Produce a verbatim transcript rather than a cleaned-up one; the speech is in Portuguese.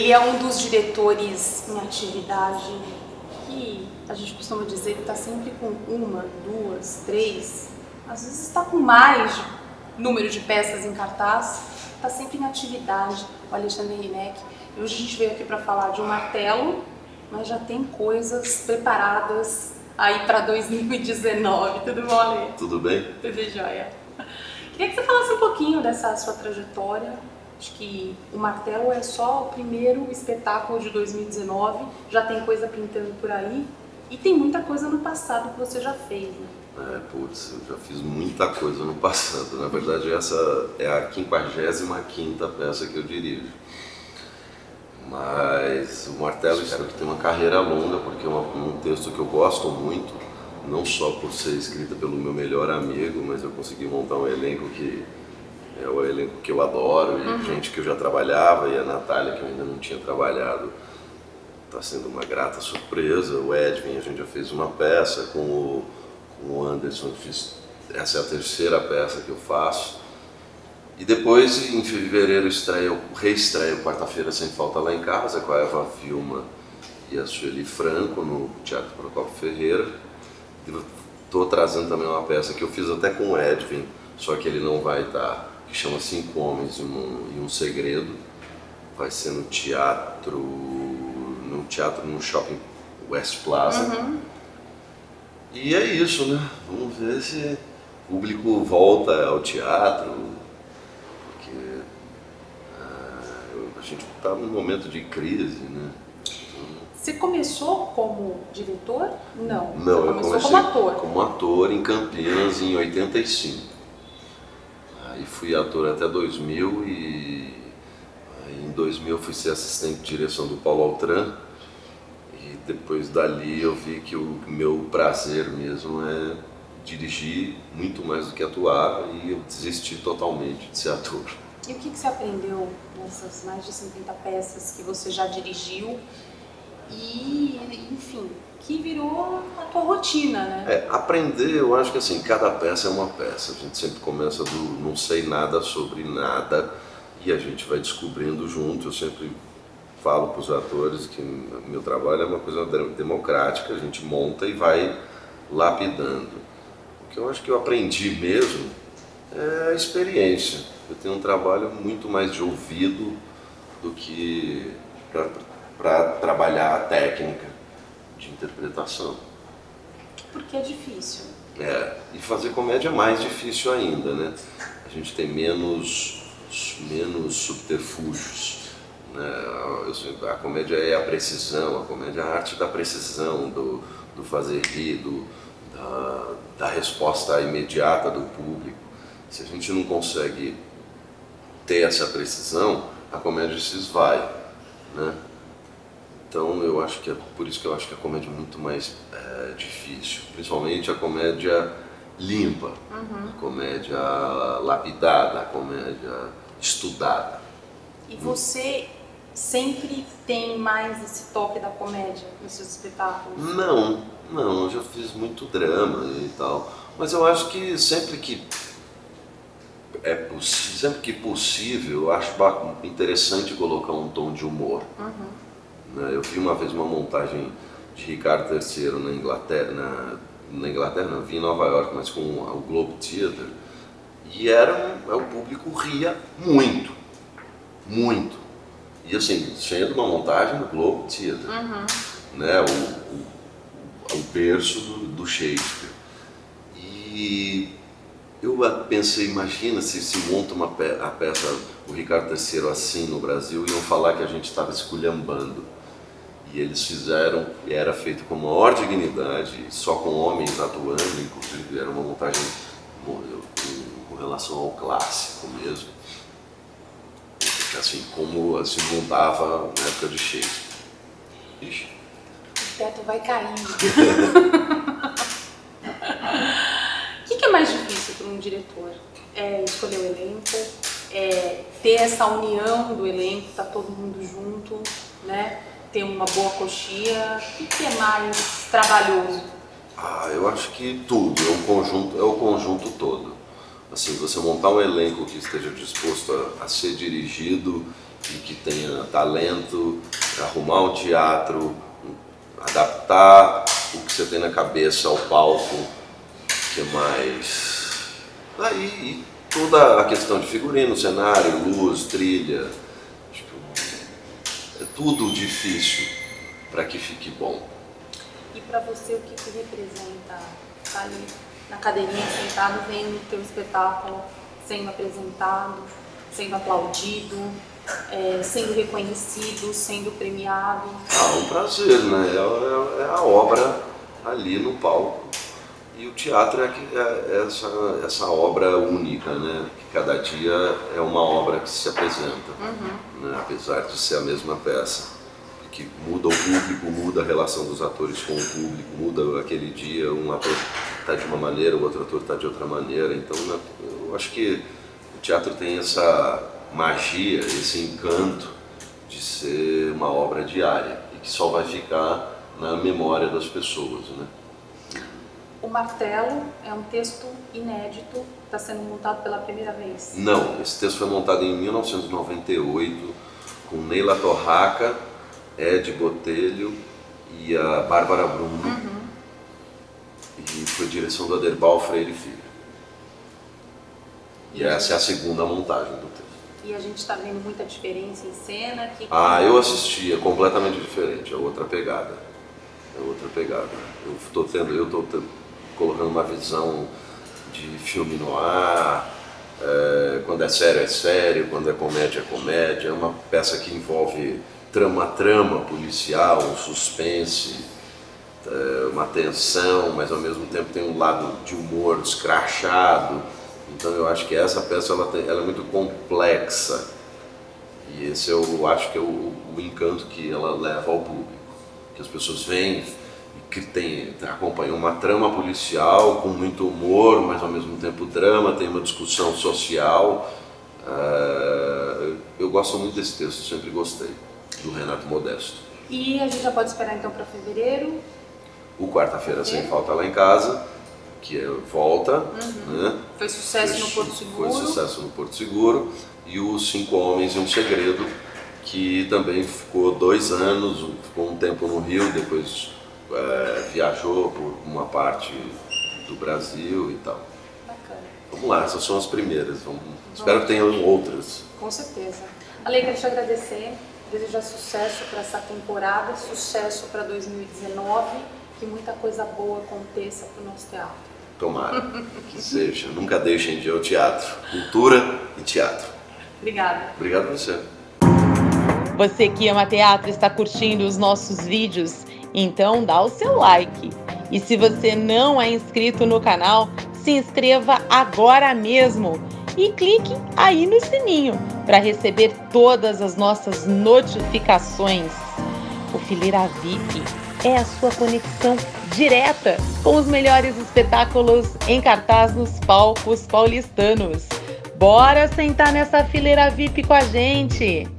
Ele é um dos diretores em atividade que a gente costuma dizer que está sempre com uma, duas, três, às vezes está com mais número de peças em cartaz, está sempre em atividade, o Alexandre Reineck. E hoje a gente veio aqui para falar de um martelo, mas já tem coisas preparadas aí para dois mil e dezenove. Tudo bom, Ale? Tudo bem? Tudo jóia. Queria que você falasse um pouquinho dessa sua trajetória. Acho que o martelo é só o primeiro espetáculo de dois mil e dezenove, já tem coisa pintando por aí e tem muita coisa no passado que você já fez, né? É, putz, eu já fiz muita coisa no passado. Na verdade, essa é a quinquagésima quinta peça que eu dirijo. Mas o martelo, espero que tenha uma carreira longa, porque é um texto que eu gosto muito, não só por ser escrita pelo meu melhor amigo, mas eu consegui montar um elenco que é o elenco que eu adoro, e uhum. gente que eu já trabalhava, e a Natália, que eu ainda não tinha trabalhado, está sendo uma grata surpresa. O Edwin, a gente já fez uma peça com o, com o Anderson, eu fiz, essa é a terceira peça que eu faço. E depois, em fevereiro, estreia, reestreia Quarta-feira Sem Falta Lá em Casa, com a Eva Vilma e a Sueli Franco, no Teatro Procopio Ferreira. Estou trazendo também uma peça que eu fiz até com o Edwin, só que ele não vai estar, que chama Cinco Homens e um, e um Segredo. Vai ser no teatro, no teatro no Shopping West Plaza. Uhum. E é isso, né? Vamos ver se o público volta ao teatro, porque uh, a gente está num momento de crise, né? Você começou como diretor? Não. Não, Você eu começou comecei como ator. como ator em Campinas em oitenta e cinco. Aí fui ator até dois mil e aí em dois mil eu fui ser assistente de direção do Paulo Altran. E depois dali eu vi que o meu prazer mesmo é dirigir muito mais do que atuar, e eu desisti totalmente de ser ator. E o que que você aprendeu nessas mais de cinquenta peças que você já dirigiu? E, enfim, que virou a tua rotina, né? É, aprender, eu acho que assim, cada peça é uma peça. A gente sempre começa do não sei nada sobre nada e a gente vai descobrindo junto. Eu sempre falo para os atores que meu trabalho é uma coisa democrática, a gente monta e vai lapidando. O que eu acho que eu aprendi mesmo é a experiência. Eu tenho um trabalho muito mais de ouvido do que para trabalhar a técnica de interpretação. Porque é difícil. É, e fazer comédia é mais difícil ainda, né? A gente tem menos, menos subterfúgios, né? Eu, a comédia é a precisão, a comédia é a arte da precisão, do, do fazer rir, do, da, da resposta imediata do público. Se a gente não consegue ter essa precisão, a comédia se esvai, né? Então eu acho que é por isso que eu acho que a comédia é muito mais é, difícil, principalmente a comédia limpa, uhum. a comédia lapidada, a comédia estudada. E você sempre tem mais esse toque da comédia nos seus espetáculos? Não, não, eu já fiz muito drama e tal, mas eu acho que sempre que é sempre que possível, eu acho interessante colocar um tom de humor. Uhum. Eu vi uma vez uma montagem de Ricardo terceiro na Inglaterra, na, na Inglaterra não, vi em Nova York, mas com o Globe Theatre, e era, o público ria muito, muito. E assim, sendo uma montagem do Globe Theatre, uhum. né, o, o, o berço do, do Shakespeare. E eu pensei, imagina se se monta uma pe a peça, o Ricardo terceiro assim no Brasil, iam falar que a gente estava esculhambando. E eles fizeram, e era feito com a maior dignidade, só com homens atuando, inclusive era uma montagem com, com relação ao clássico mesmo. Assim, como se montava na época de Shakespeare. Ixi. O teto vai cair. O que, que é mais difícil para um diretor? É escolher o elenco, é ter essa união do elenco, tá todo mundo junto, né? Ter uma boa coxia. O que, que é mais trabalhoso? Ah, eu acho que tudo, é o conjunto, é o conjunto todo. Assim, você montar um elenco que esteja disposto a, a ser dirigido e que tenha talento, arrumar um teatro, adaptar o que você tem na cabeça ao palco, que é mais... Aí, e toda a questão de figurino, cenário, luz, trilha, é tudo difícil para que fique bom. E para você, o que que representa estar ali na cadeirinha sentado, vendo o teu espetáculo sendo apresentado, sendo aplaudido, é, sendo reconhecido, sendo premiado? Ah, um prazer, né? É, é a obra ali no palco. E o teatro é, é essa, essa obra única, né? Que cada dia é uma obra que se apresenta, uhum. né? Apesar de ser a mesma peça. Que muda o público, muda a relação dos atores com o público, muda aquele dia, um ator está de uma maneira, o outro ator está de outra maneira. Então, né, eu acho que o teatro tem essa magia, esse encanto de ser uma obra diária e que só vai ficar na memória das pessoas, né? O Martelo é um texto inédito, está sendo montado pela primeira vez? Não, esse texto foi montado em mil novecentos e noventa e oito com Neila Torraca, Ed Botelho e a Bárbara Bruno, uhum. e foi direção do Aderbal Freire Filho. E essa é a segunda montagem do texto. E a gente está vendo muita diferença em cena? Que... Ah, eu assisti, é completamente diferente, é outra pegada. É outra pegada. Eu estou tendo, eu estou colocando uma visão de filme no ar, é, quando é sério é sério, quando é comédia é comédia. É uma peça que envolve trama trama policial, um suspense, uma tensão, mas ao mesmo tempo tem um lado de humor escrachado. Então eu acho que essa peça ela, tem, ela é muito complexa e esse eu acho que é o, o encanto que ela leva ao público, que as pessoas vêm e que tem, acompanham uma trama policial com muito humor, mas ao mesmo tempo drama, tem uma discussão social. Uh, eu gosto muito desse texto, sempre gostei. Do Renato Modesto. E a gente já pode esperar então para fevereiro? O Quarta-feira Sem Falta Lá em Casa, que é Volta. Uhum. Né? Foi sucesso foi, no Porto Seguro. Foi sucesso no Porto Seguro. E Os Cinco Homens e um Segredo, que também ficou dois anos, ficou um tempo no Rio, depois é, viajou por uma parte do Brasil e tal. Bacana. Vamos lá, essas são as primeiras. Vamos, Vamos. Espero que tenham outras. Com certeza. Ale, quero te agradecer. Desejar sucesso para essa temporada, sucesso para dois mil e dezenove, que muita coisa boa aconteça para o nosso teatro. Tomara que seja. Nunca deixem de ir ao teatro. Cultura e teatro. Obrigada. Obrigado a você. Você que ama teatro está curtindo os nossos vídeos? Então dá o seu like. E se você não é inscrito no canal, se inscreva agora mesmo. E clique aí no sininho para receber todas as nossas notificações. O Fileira V I P é a sua conexão direta com os melhores espetáculos em cartaz nos palcos paulistanos. Bora sentar nessa fileira V I P com a gente!